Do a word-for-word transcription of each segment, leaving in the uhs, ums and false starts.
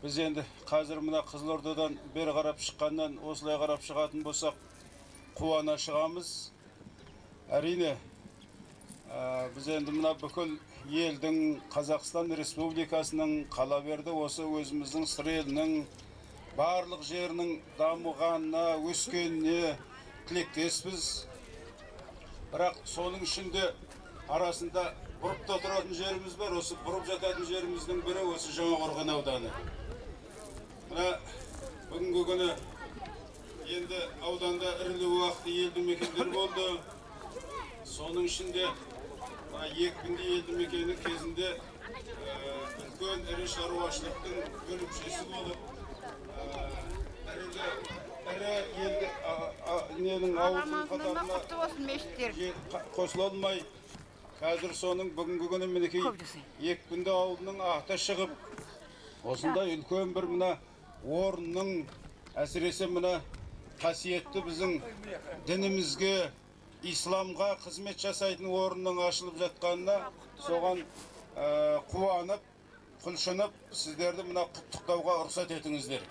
Біз енді қазір мына Қызылордадан бері қарап шыққаннан осылай қарап шығатын болсақ қуана шығамыз. Әрине, біз енді мына бүкіл елдің, Қазақстан Республикасының қала берді осы өзіміздің сыр елінің барлық жерінің дамығанына, өскеніне тілектеспіз. Бірақ соның ішінде арасында бұрып та тұратын жеріміз бар. Осы бұрып жататын жеріміздің бірі осы Жаңақорған ауданы. Мына бүгінгі күні енді ауданда ірілі-уақты елді мекендер болды. Соның ішінде екпінді елді мекені кезінде үлкен ірі шаруашылықтың бөлімшесі болып, ірі елді ненің ауылдың қатарына қосыла алмай, қазір соның бүгінгі күні мінекей екпінді ауылының аты шығып, осындай үлкен бір мына орынның, әсіресе мына қасиетті біздің дінімізге, исламға қызмет жасайтын орынның ашылып жатқанына соған қуанып, құлшынып, сіздерді мына құттықтауға рұқсат етіңіздер.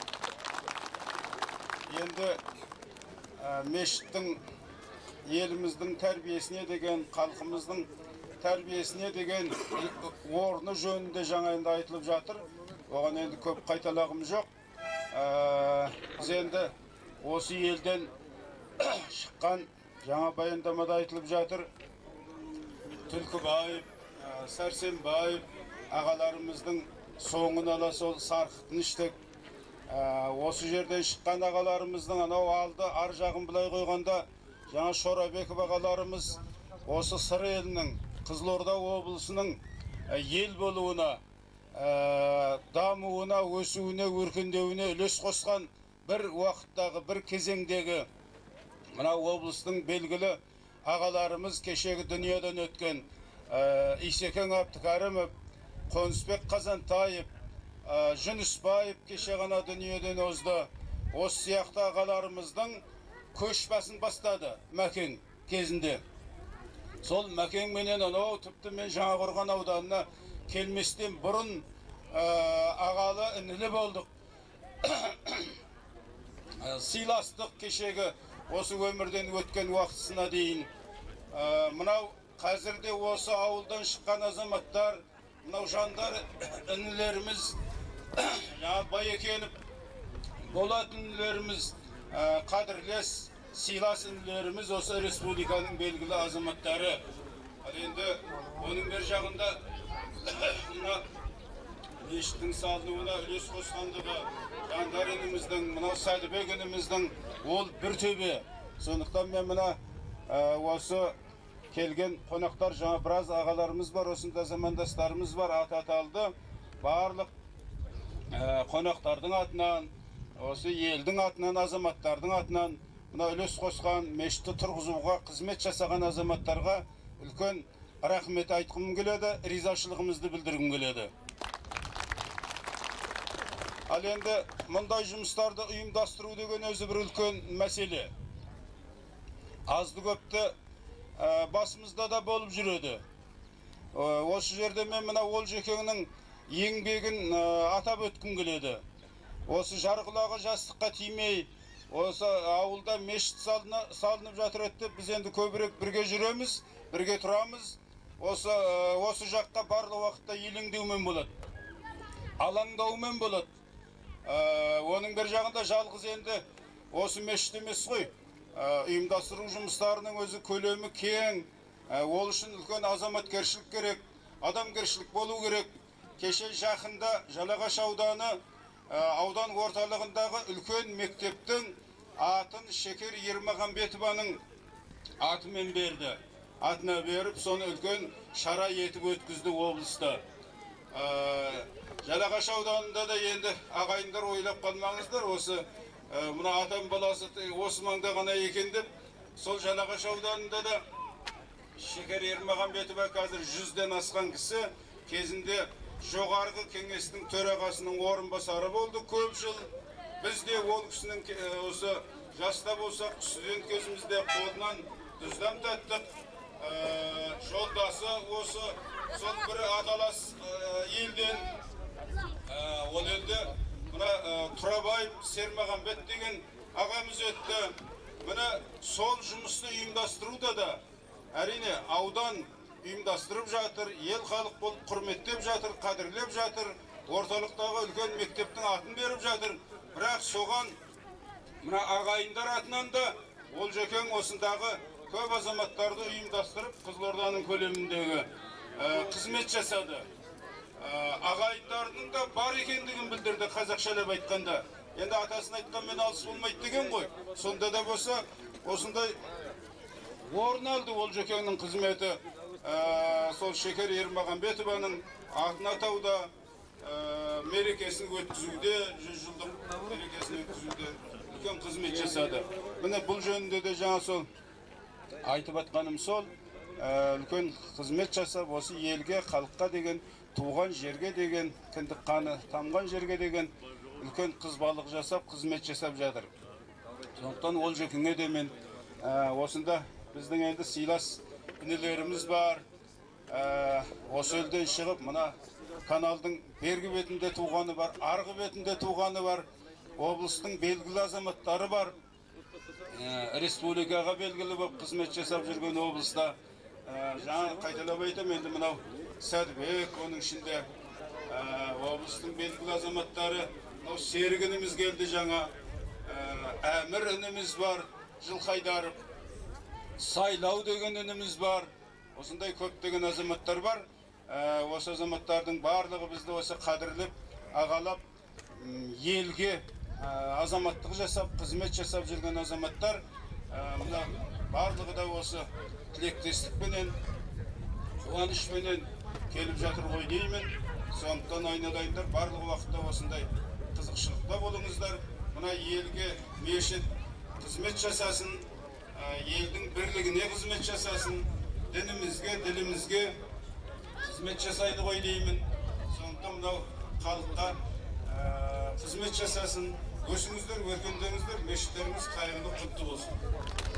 Енді мешіттің еліміздің тәрбиесіне деген, халқымыздың тәрбиесіне деген орны жөнінде жаңа енді айтылып жатыр. Оған енді көп қайталағым жоқ. Біз енді осы елден шыққан жаңа баяндамада айтылып жатыр. Түлкібаев, Сәрсенбаев ағаларымыздың соңын ала сол сарқытын іштік. Осы жерден шыққан ағаларымыздың анау алды ар жағын былай қойғанда жаңа Шорабеков ағаларымыз осы сыр елінің, Қызылорда облысының ел болуына, дамуына, өсуіне, өркендеуіне үлес қосқан бір уақыттағы, бір кезеңдегі мына облыстың белгілі ағаларымыз кешегі дүниеден өткен Исекең Әбдікәрімов, Қонысбек Қазантаев, Жүнісбаев кеше ғана дүниеден озды. Осы сияқты ағаларымыздың көшбасын бастады Мәкең кезінде. Сол Мәкең менен анау тіпті мен Жаңақорған ауданына келместен бұрын ағалы інілі болдық. Сыйластық кешегі осы өмірден өткен уақытысына дейін. Мынау қазірде осы ауылдан шыққан азаматтар, мынау жандар інілеріміз, Байекенов, Болат інілеріміз, қадірлес, сыйлас інілеріміз осы республиканың белгілі азаматтары. Енді оның бір жағында мешіттің салынуына үлес қосқандығы, жандар ініміздің, мынау Сәдібек ініміздің ол бір төбе. Сондықтан мен мына осы келген қонақтар, жаңа біраз ағаларымыз бар, осында замандастарымыз бар, аты аталды. Барлық қонақтардың атынан, осы елдің атынан, азаматтардың атынан мына үлес қосқан, мешітті тұрғызуға қызмет жасаған азаматтарға үлкен рахмет айтқым келеді, ризашылығымызды білдіргім келеді. Ал енді мұндай жұмыстарды ұйымдастыру деген өзі бір үлкен мәселе. Азды көпті басымызда да болып жүреді. Осы жерде мен мына Олжекеңнің еңбегін атап өткім келеді. Осы жарғылағы жастыққа тимей, осы ауылда мешіт салынып жатыр еді, біз енді көбірек бірге жүреміз, бірге тұрамыз. Осы жаққа барлық уақытта елеңдеумен болады, алаңдаумен болады. Оның бір жағында жалғыз енді осы мешіт емес қой, ұйымдастыру жұмыстарының өзі көлемі кең, ол үшін үлкен азаматкершілік керек, адамгершілік болу керек. Кеше жақында Жалағаш ауданы аудан орталығындағы үлкен мектептің атын Шекер Ермағанбетованың атымен берді. Атына беріп, соны үлкен шара етіп өткізді облыста. Жалағаш ауданында да енді ағайындар ойлап қалмаңыздар, осы мына атам баласы осы маңда ғана екен деп, сол Жалағаш ауданында да Шекер Ермағанбетова қазір жүзден асқан кісі, кезінде жоғарғы кеңестің төрағасының орынбасары болды көп жыл. Біз де ол кісінің осы жаста болсақ, студент кезімізде қолынан дүздам таттық. Жолдасы осы сол бір аталас елден Ол елде мына Тұрабаев Сермағамбет деген ағамыз өтті. Мына сол жұмысты ұйымдастыруда да әрине аудан ұйымдастырып жатыр, ел халық болып құрметтеп жатыр, қадірлеп жатыр, орталықтағы үлкен мектептің атын беріп жатыр. Бірақ соған мына ағайындар атынан да Олжекең осындағы көп азаматтарды ұйымдастырып, Қызылорданың көлеміндегі қызмет жасады. Ағайындардың да бар екендігін білдірді, қазақшалап айтқанда. Енді атасын айтқанмен алыс болмайды деген ғой. Сонда да болса, осындай орын алды Олжекеңнің қызметі. Сол Шекер Ермағамбетованың атын атауда, мерекесін өткізуде, жүз жылдық мерекесін өткізуде үлкен қызмет жасады. Міне бұл жөнінде де жаңа сол айтып атқаным сол, үлкен қызмет жасап, осы елге, халыққа деген, туған жерге деген, кіндік қаны тамған жерге деген үлкен қызбалық жасап, қызмет жасап жатыр. Сондықтан Олжекеңе де мен осында біздің енді сыйлас інілеріміз бар. Осы елден шығып, мына каналдың бергі бетінде туғаны бар, арғы бетінде туғаны бар, облыстың белгілі азаматтары бар. Республикаға белгілі болып қызмет жасап жүрген облыста. Жаңа қайталап айтам, енді мынау Сәдібек, оның ішінде облыстың белгілі азаматтары, Серігініміз келді жаңа, Әмір ініміз бар, Жылқайдаров, Сайлау деген ініміз бар, осындай көптеген азаматтар бар. Осы азаматтардың барлығы бізді осы қадірлеп, ағалап, елге азаматтық жасап, қызмет жасап жүрген азаматтар, барлығы да осы тілектестікпенен, қуанышпенен келіп жатыр ғой деймін. Сондықтан айналайындар, барлық уақытта осындай қызықшылықта болыңыздар. Мына елге мешіт қызмет жасасын, елдің бірлігіне қызмет жасасын, дінімізге, ділімізге қызмет жасайды ғой деймін. Сондықтан мынау халыққа қызмет жасасын, өсіңіздер, өркендеңіздер, мешіттеріңіз қайырлы құтты болсын.